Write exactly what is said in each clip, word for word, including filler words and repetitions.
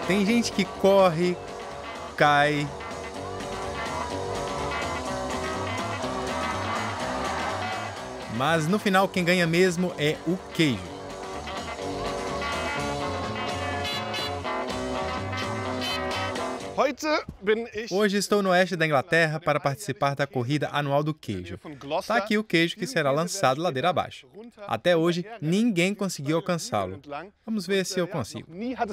Tem gente que corre, cai. Mas no final quem ganha mesmo é o queijo. Hoje estou no oeste da Inglaterra para participar da corrida anual do queijo. Está aqui o queijo que será lançado ladeira abaixo. Até hoje, ninguém conseguiu alcançá-lo. Vamos ver se eu consigo.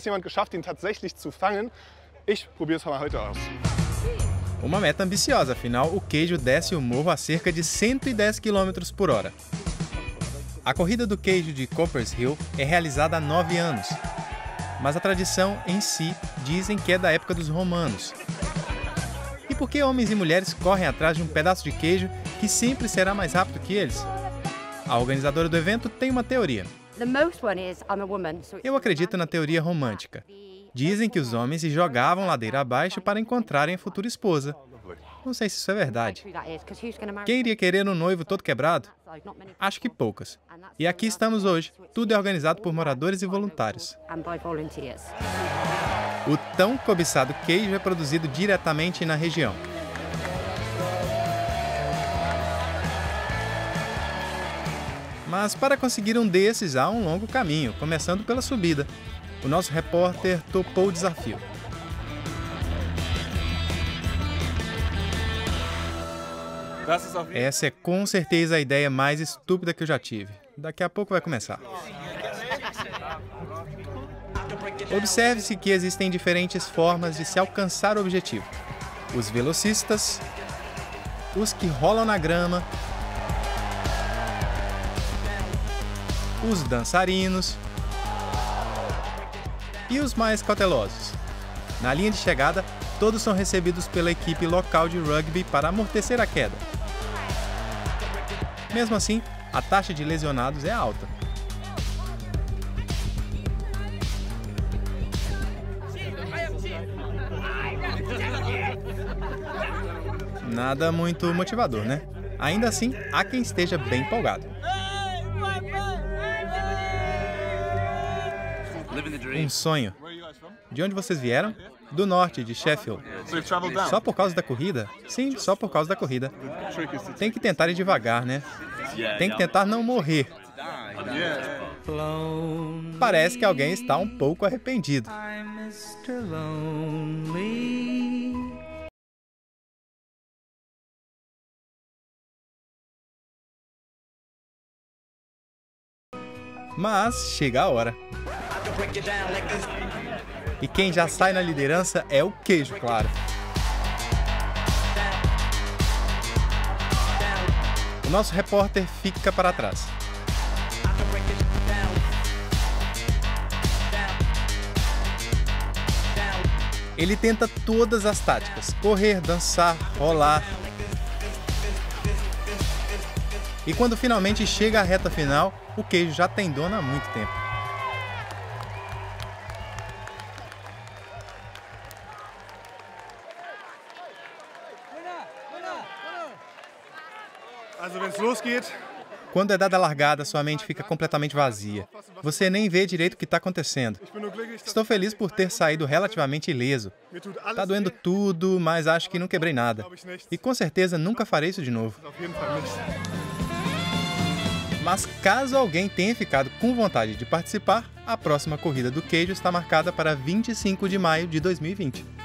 Uma meta ambiciosa, afinal, o queijo desce o morro a cerca de cento e dez quilômetros por hora. A corrida do queijo de Coppers Hill é realizada há nove anos. Mas a tradição em si dizem que é da época dos romanos. E por que homens e mulheres correm atrás de um pedaço de queijo que sempre será mais rápido que eles? A organizadora do evento tem uma teoria. Eu acredito na teoria romântica. Dizem que os homens se jogavam ladeira abaixo para encontrarem a futura esposa. Não sei se isso é verdade. Quem iria querer um noivo todo quebrado? Acho que poucas. E aqui estamos hoje. Tudo é organizado por moradores e voluntários. O tão cobiçado queijo é produzido diretamente na região. Mas para conseguir um desses há um longo caminho, começando pela subida. O nosso repórter topou o desafio. Essa é com certeza a ideia mais estúpida que eu já tive. Daqui a pouco vai começar. Observe-se que existem diferentes formas de se alcançar o objetivo. Os velocistas, os que rolam na grama, os dançarinos e os mais cautelosos. Na linha de chegada, todos são recebidos pela equipe local de rugby para amortecer a queda. Mesmo assim, a taxa de lesionados é alta. Nada muito motivador, né? Ainda assim, há quem esteja bem empolgado. Um sonho. De onde vocês vieram? Do norte, de Sheffield. Só por causa da corrida? Sim, só por causa da corrida. Tem que tentar ir devagar, né? Tem que tentar não morrer. Parece que alguém está um pouco arrependido. Mas chega a hora. E quem já sai na liderança é o queijo, claro. O nosso repórter fica para trás. Ele tenta todas as táticas: correr, dançar, rolar. E quando finalmente chega à reta final, o queijo já tem dono há muito tempo. Quando é dada a largada, sua mente fica completamente vazia. Você nem vê direito o que está acontecendo. Estou feliz por ter saído relativamente ileso. Está doendo tudo, mas acho que não quebrei nada. E com certeza nunca farei isso de novo. Mas caso alguém tenha ficado com vontade de participar, a próxima corrida do queijo está marcada para vinte e cinco de maio de dois mil e vinte.